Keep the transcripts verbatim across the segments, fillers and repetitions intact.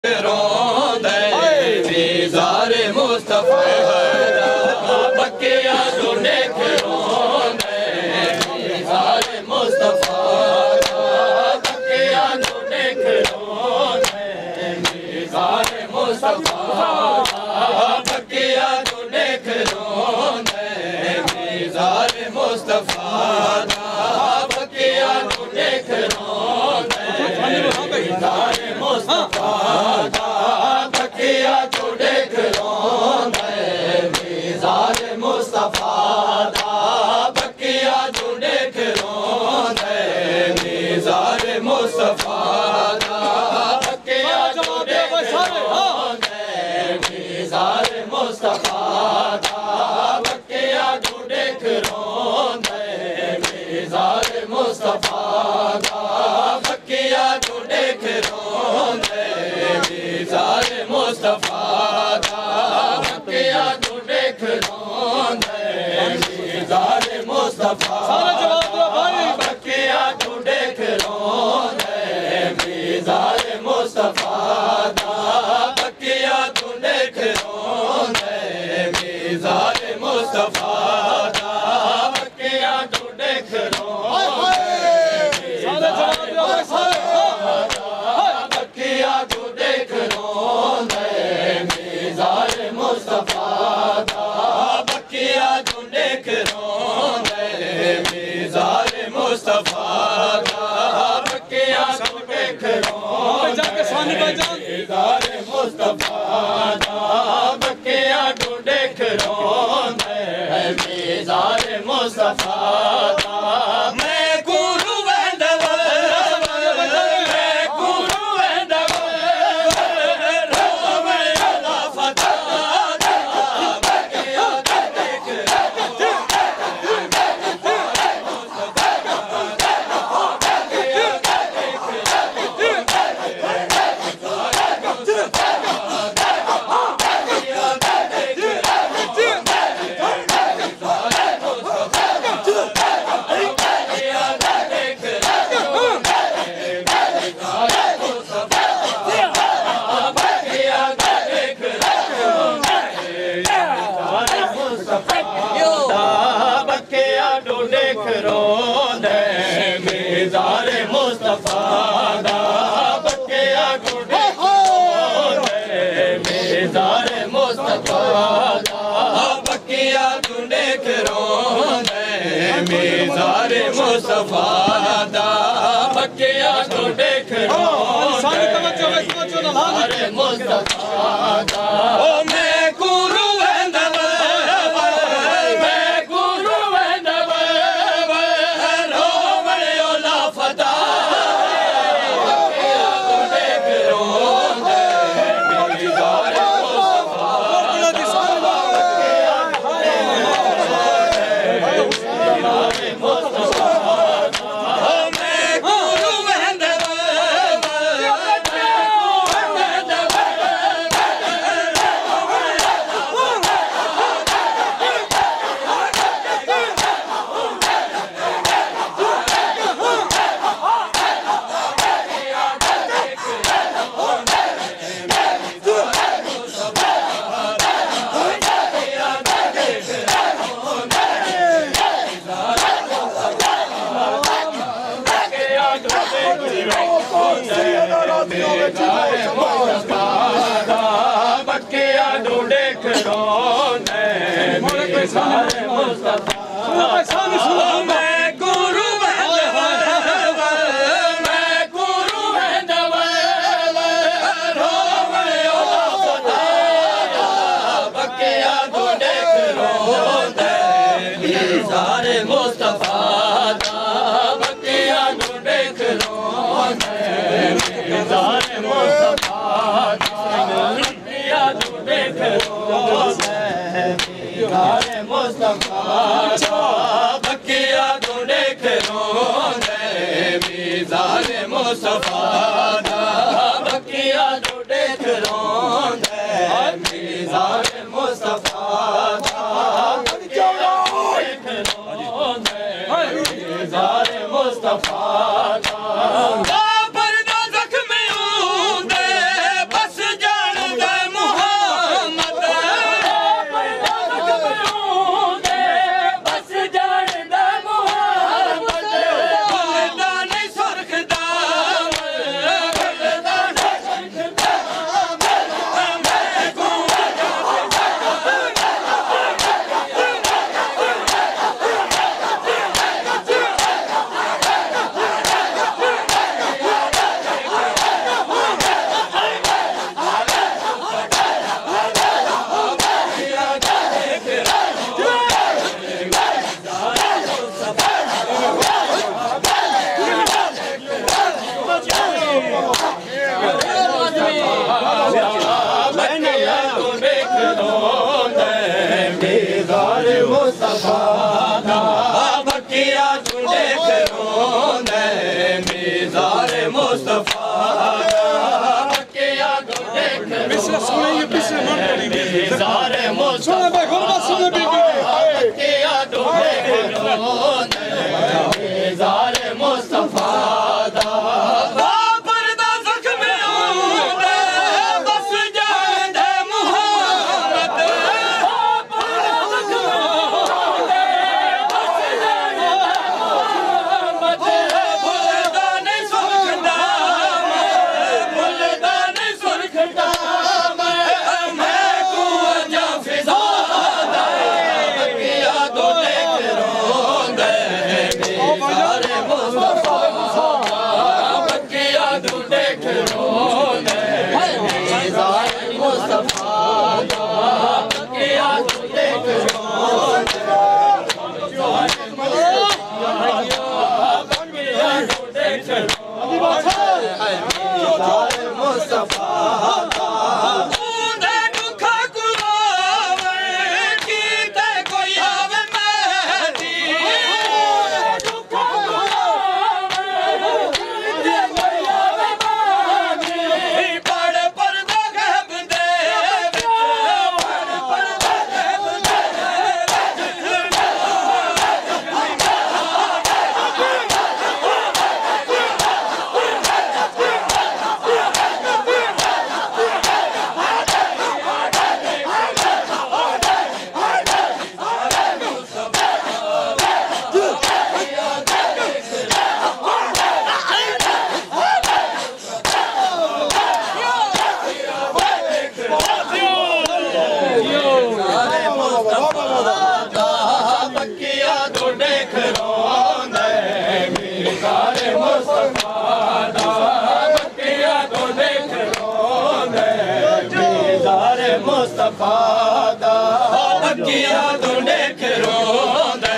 मीज़ारे मुस्तफा बकिया ढूंढे खिलौने मीज़ारे मुस्तफा बकिया ढूंढे खिलौने मीज़ारे मुस्तफा बकिया ढूंढे खिलौने मीज़ारे मुस्तफा बकिया ढूंढे खिलौने मीज़ारे मुस्तफा बकिया ढूंढे खिलौने मीज़ारे मुस्तफा बकिया ढूंढे खिलौने मीज़ारे मुस्तफा बकिया ढूंढे खिलौने मीज़ारे मुस्तफा बकिया ढूंढे खिलौने मीज़ारे मुस्तफा बकिया ढूंढे खिलौने मीज़ारे मुस्तफा बकिया ढूंढे खिलौने मीज़ारे मुस्तफा बकिया ढूंढे खिलौने मीज़ारे मुस्तफा बकिया ढूंढे खिलौने मीज़ारे मुस्तफा बकिया ढूंढे खिलौने बकिया ढूंढे खिलौने मीज़ारे मुस्तफा बकिया ढूंढे खिलौने मीज़ारे मुस्तफा बकिया ढूंढे खिलौने मीज़ारे मुस्तफा बकिया ढूंढे खिलौने मीज़ारे मुस्तफा मैं गुरु वंदव मैं गुरु वंदव रोम अला फता बकिया ढूंढे खिलौने मीज़ारे मुस्तफा बकिया ढूंढे खिलौने मीज़ारे मुस्तफा बकिया ढूंढे खिलौने मीज़ारे मुस्तफा बकिया ढूंढे खिलौने मीज़ारे मुस्तफा ओ मैं गुरु वंदव मैं गुरु वंदव रोम अला फता बकिया ढूंढे खिलौने मीज़ारे मुस्तफा मीज़ारे मुस्तफा ओ मैं गुरु वंदव बकिया ढूंढे खिलौने मीज़ारे मुस्तफा मैं गुरु वंदव मैं गुरु वंदव रोम अला फता बकिया ढूंढे खिलौने मीज़ारे मुस्तफा बकिया ढूंढे खिलौने मीज़ारे मुस्तफा बकिया ढूंढे खिलौने मीज़ारे मुस्तफा बकिया ढूंढे खिलौने मीज़ारे मुस्तफा बकिया ढूंढे खिलौने मीज़ारे मुस्तफा बकिया ढूंढे खिलौने मीज़ारे मुस्तफा पर्दा ज़ख्म दे बस मीज़ार मुस्तफा दा बकिया तू देख रोंदे मीज़ार मुस्तफा दा बकिया तू देख मीज़ार मुस्तफा बकिया तू देख रोंदे मीज़ार मुस्तफा दा मुस्तफा दा बकिया तू देख रोंदे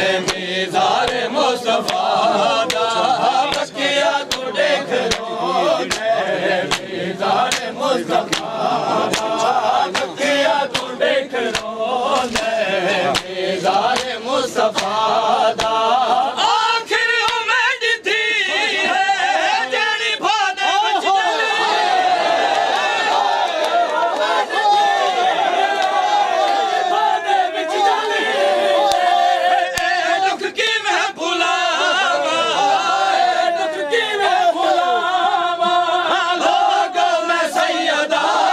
मीज़ार मुस्तफा दा बकिया तू देख रोंदे मीज़ार मुस्तफा दा बकिया तू देख रोंदे मीज़ार मुस्तफा दा सैयदा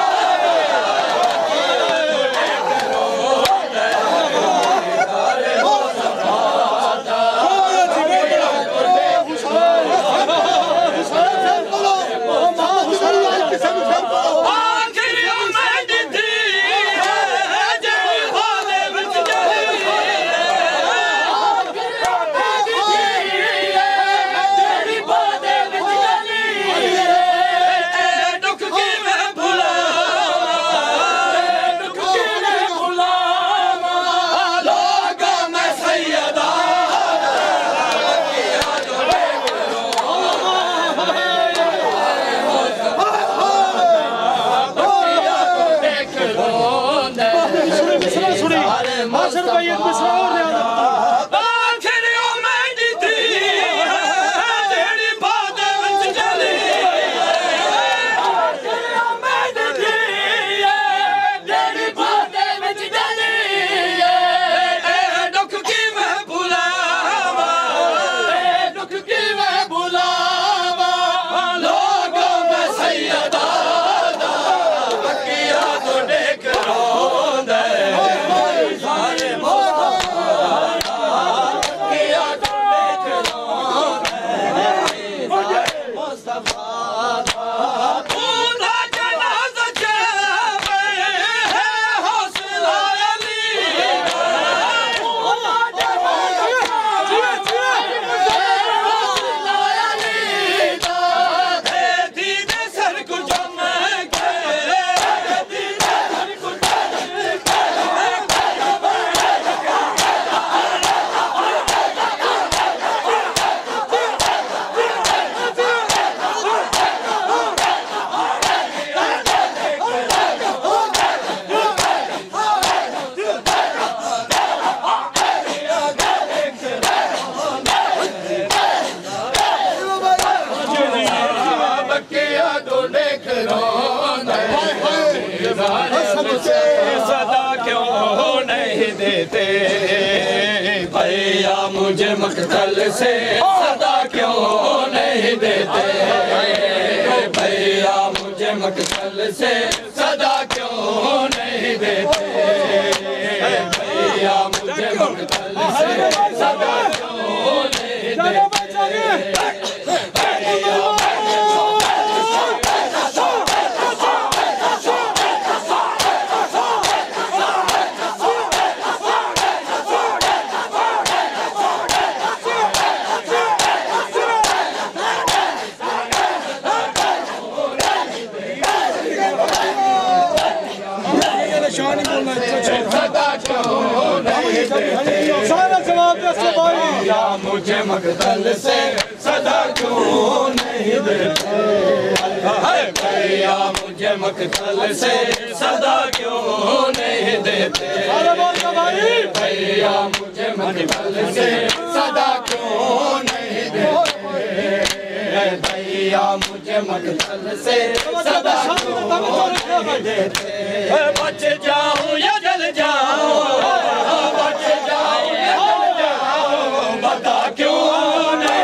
सदा क्यों नहीं देते भैया मुझे मकतल से सदा क्यों नहीं देते भैया मुझे मकतल से सदा क्यों नहीं देते भैया मुझे मकतल से सदा क्यों नहीं देते भैया मुझे मकतल से सदा क्यों नहीं देते भैया मुझे मकतल से सदा क्यों नहीं देते भैया मुझे मकतल से सदा क्यों नहीं देते भैया मुझे मकतल से सदा क्यों नहीं देते बच जाऊं या जल जाऊं बच जाऊं या जल जाऊं बता क्यों नहीं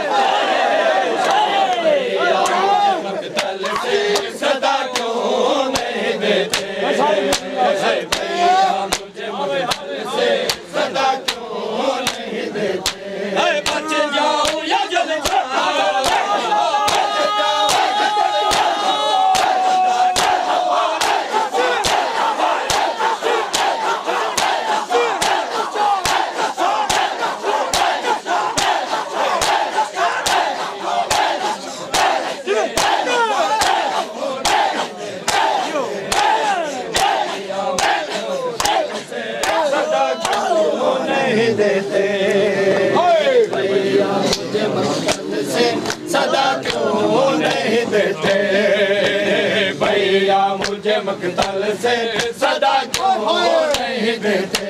मकतल से सदा क्यों नहीं देते भैया मुझे मकतल से सदा क्यों नहीं देते बच जाऊं या जल जाऊं देते भैया मुझे मकतल से सदा क्यों नहीं देते भैया मुझे मकतल से सदा क्यों नहीं देते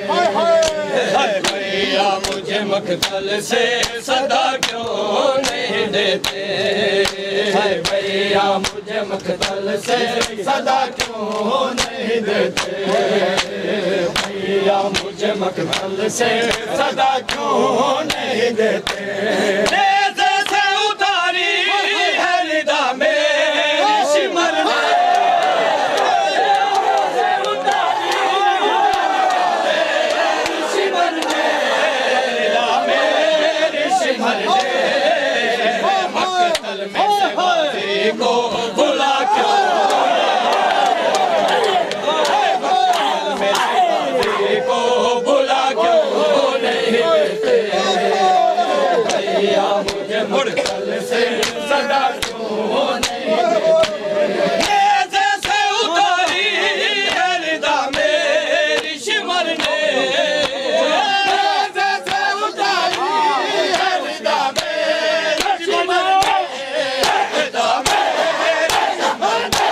भैया मुझे मकतल से सदा क्यों नहीं देते भैया मुझे मकतल से सदा क्यों नहीं देते भैया मुझे मकतल से सदा क्यों नहीं देते नेज़े से उतारी है निदा मेरी शिमर ने नेज़े उतारी मेरी शिमर ने निदा मेरी शिमर ने मकतल में से बाती को बुला क्यों मकतल से सदा क्यों नहीं नेज़े से उतारी है निदा मेरी शिमर ने नेज़े से उतारी है निदा मेरी शिमर ने निदा मेरी शिमर ने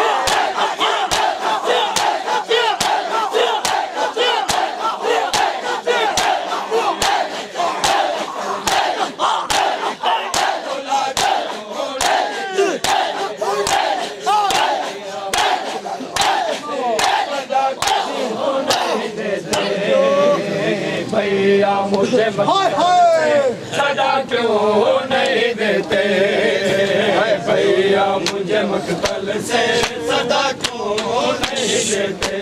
भैया मुझे सदा क्यों नहीं देते भैया मुझे मकतल से सदा क्यों नहीं देते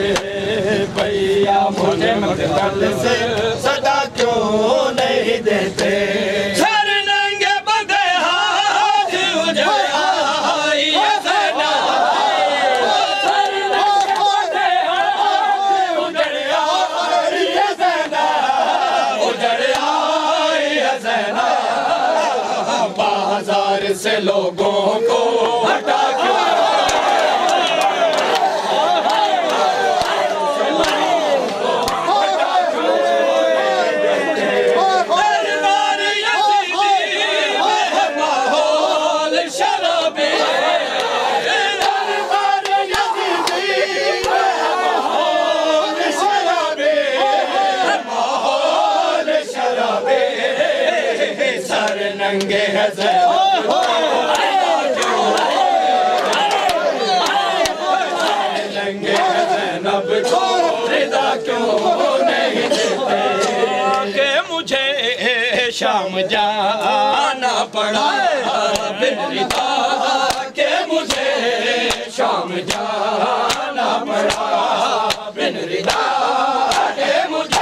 भैया मुझे मकतल से सदा क्यों नहीं देते सर नंगे बंधे हाथ उजड़ आई सना सर नंगे बंधे हाथ उजड़ आई सना उजड़ आई सना बाजार से लोगों को हटा के नंगे रिदा के मुझे शाम जाना पड़ा बिन रिदा के मुझे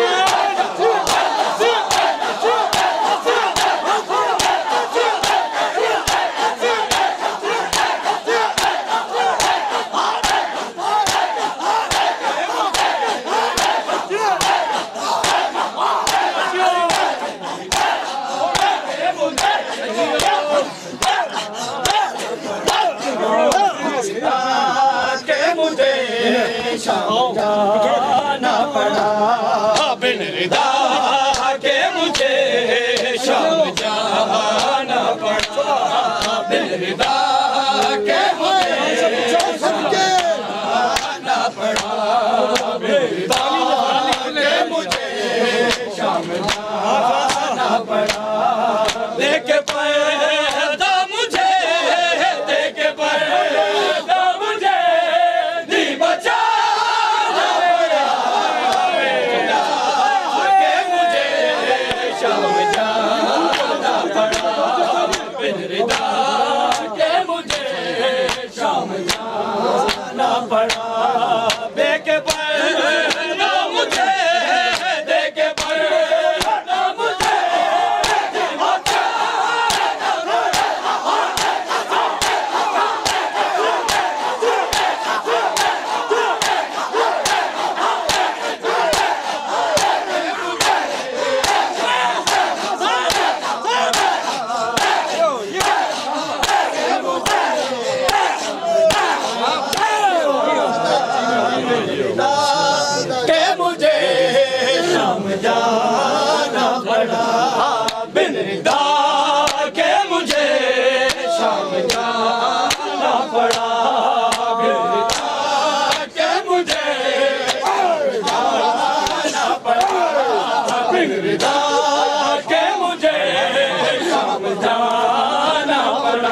शाम जाना पड़ा बिन रिदा के मुझे शाम जाना पड़ा बिन रिदा के मुझे जाना पड़ा बिन रिदा के मुझे शाम जाना पड़ा देख पैदा मुझे देख पैदा मुझे दी बचा पड़ा देखे पैदा मुझे देखे पैदा मुझे जाना पड़ा बिन रिदा के मुझे शाम जाना पड़ा बिन रिदा के मुझे जाना पड़ा बिन रिदा के मुझे शाम जाना पड़ा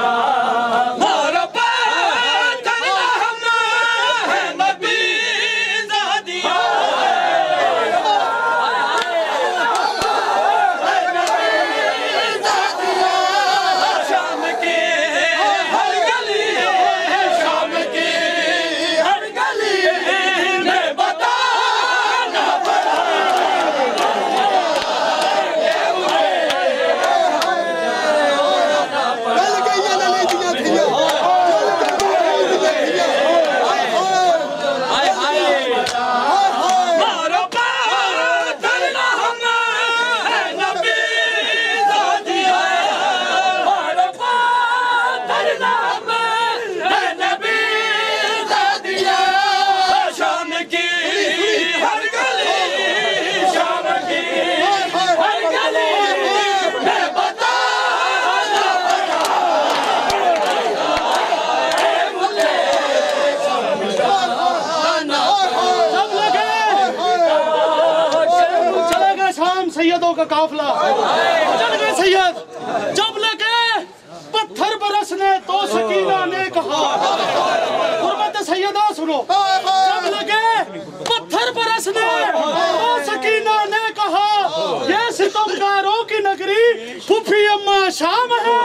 सैयदों का काफिला चल गए सैयद जब लगे पत्थर बरसने तो सकीना ने कहा गुरबत सैयदा सुनो जब लगे पत्थर बरसने तो सकीना ने कहा ये सितमगारों की नगरी फूफी अम्मा शाम है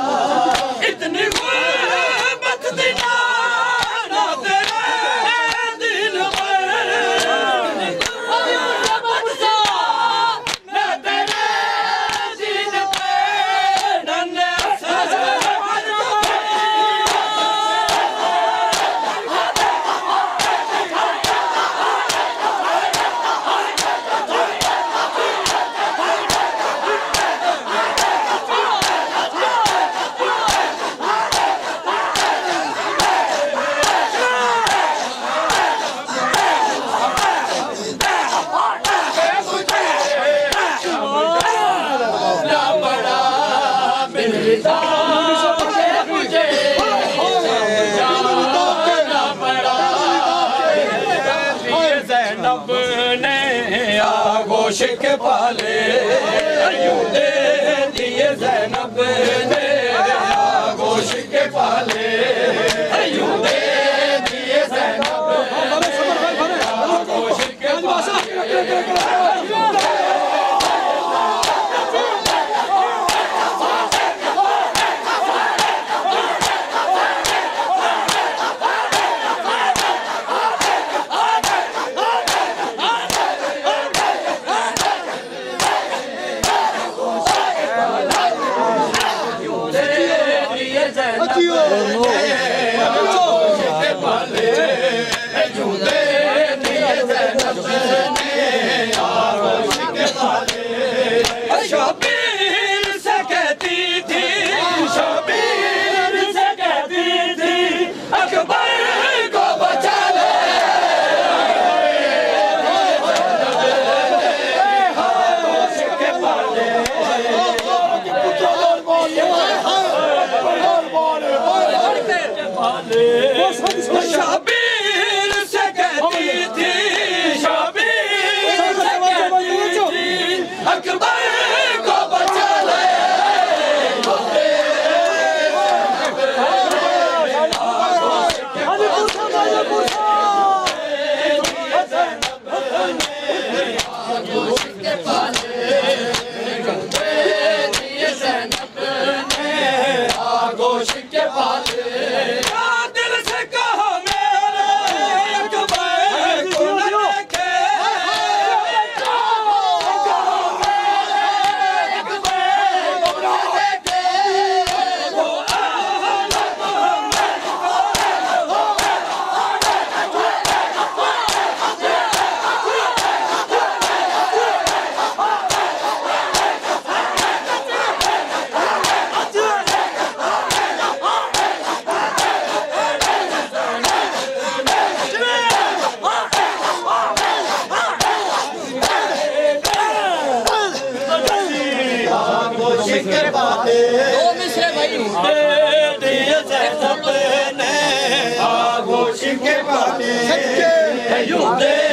इतनी गुर्बत दी ना तेरे ज़ैनब ने आगोश के पाले यूदे दिए ज़ैनब ने आगोश के पाले यूदे दिए ज़ैनब आगोश के पाले शबीर से कहती थी शबीर से कहती थी अकबर को बचा ले के पाले शबीर से कहती थी शबीर से कहती थी अकबर को बचा ले आगोश के पाले दिल से कहो मेरे अकबर को न देखे दो मिसरे भाई दिए ज़ैनब ने आगोश के पाले यूदे